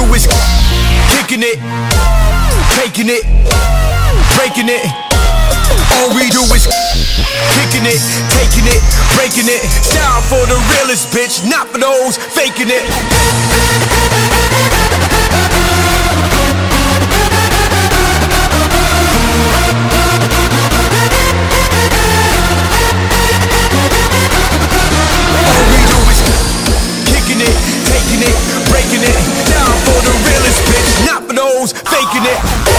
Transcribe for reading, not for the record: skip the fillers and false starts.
is kicking it, taking it, breaking it. All we do is kicking it, taking it, breaking it. Style for the realest, bitch, not for those faking it. All we do is kicking it, taking it, breaking it. Style for the realest, bitch, not for those faking it.